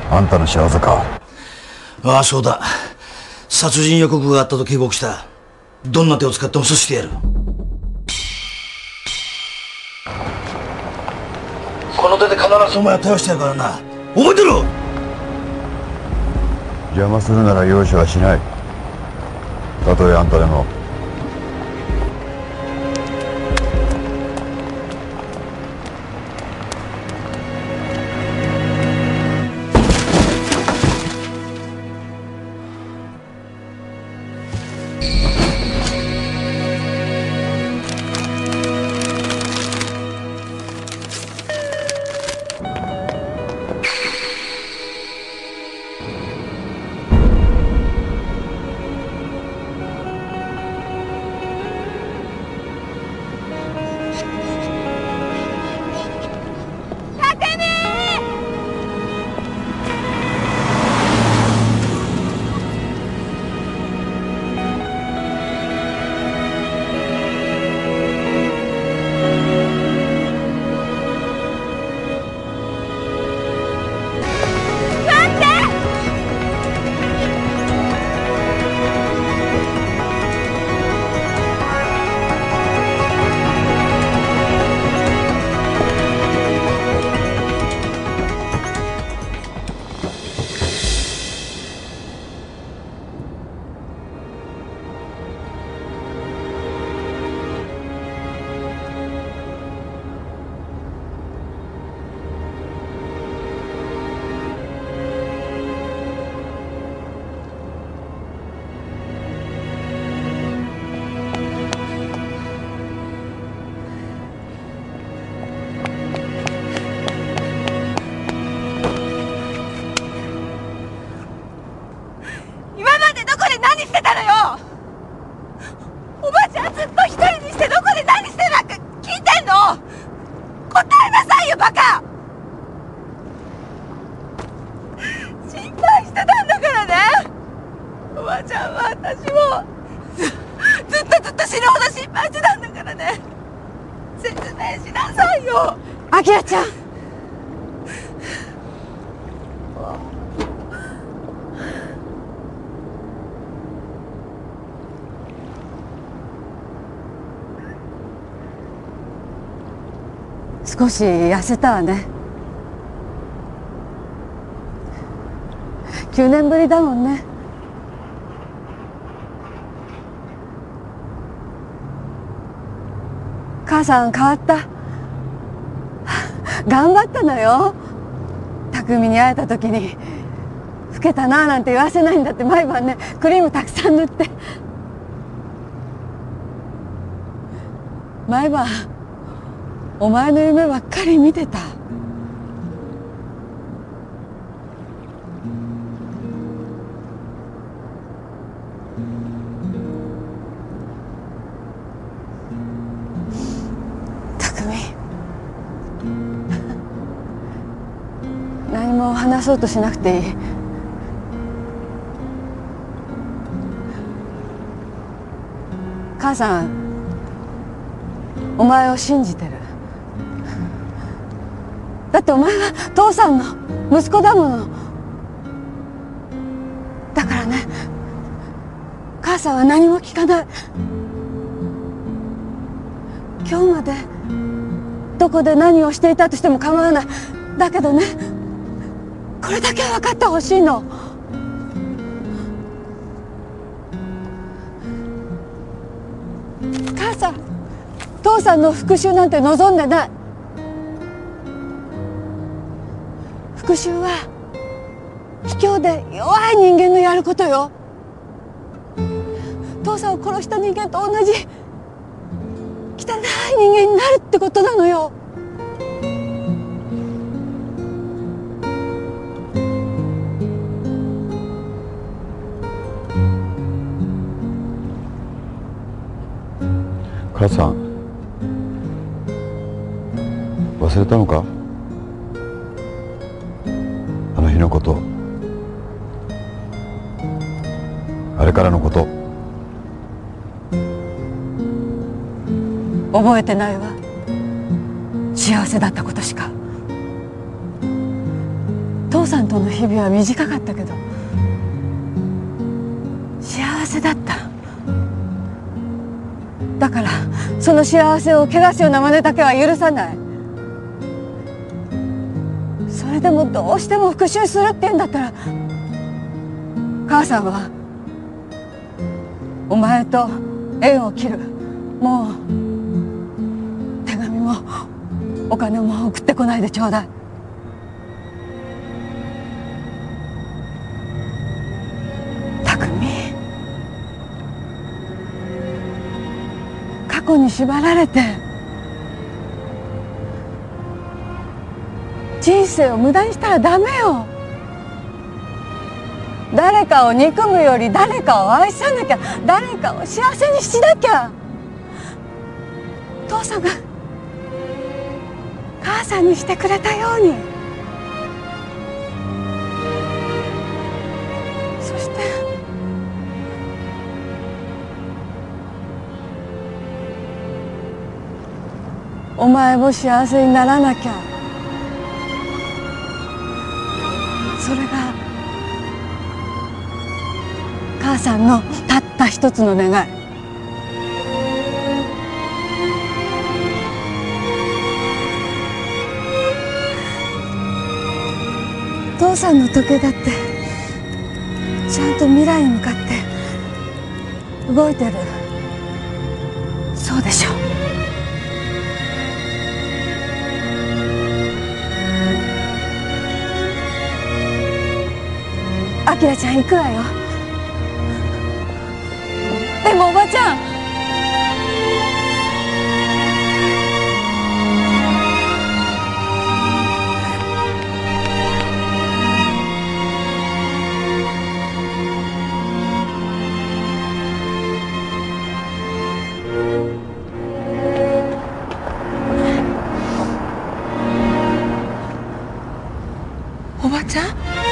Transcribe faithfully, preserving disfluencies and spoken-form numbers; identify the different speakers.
Speaker 1: あんたの仕業か。
Speaker 2: ああ、そうだ。殺人予告があったと警告した。どんな手を使っても阻止してやる。この手で必ずお前を倒してやるからな。覚えてろ。
Speaker 1: 邪魔するなら容赦はしない。たとえあんたでも。
Speaker 3: 少し痩せたわね。きゅうねんぶりだもんね。母さん変わった。頑張ったのよ。匠に会えた時に老けたななんて言わせないんだって毎晩ねクリームたくさん塗って毎晩お前の夢ばっかり見てた。匠、何も話そうとしなくていい。母さんお前を信じてる。だってお前は父さんの息子だもの。だからね母さんは何も聞かない。今日までどこで何をしていたとしても構わない。だけどねこれだけは分かってほしいの。母さん父さんの復讐なんて望んでない。復讐は卑怯で弱い人間のやることよ。父さんを殺した人間と同じ汚い人間になるってことなのよ。
Speaker 1: 母さん忘れたのか、あの日のこと、あれからのこと。
Speaker 3: 覚えてないわ。幸せだったことしか。 父さんとの日々は短かったけど幸せだった。だからその幸せを汚すような真似だけは許さない。それでもどうしても復讐するって言うんだったら、母さんはお前と縁を切る。もう手紙もお金も送ってこないでちょうだい。匠、過去に縛られて人生を無駄にしたらダメよ。誰かを憎むより誰かを愛さなきゃ、誰かを幸せにしなきゃ。父さんが母さんにしてくれたように。そしてお前も幸せにならなきゃ。それが母さんのたった一つの願い。父さんの時計だってちゃんと未来に向かって動いてる。そうでしょ。あきらちゃん行くわよ。でもおばちゃん、おばちゃん。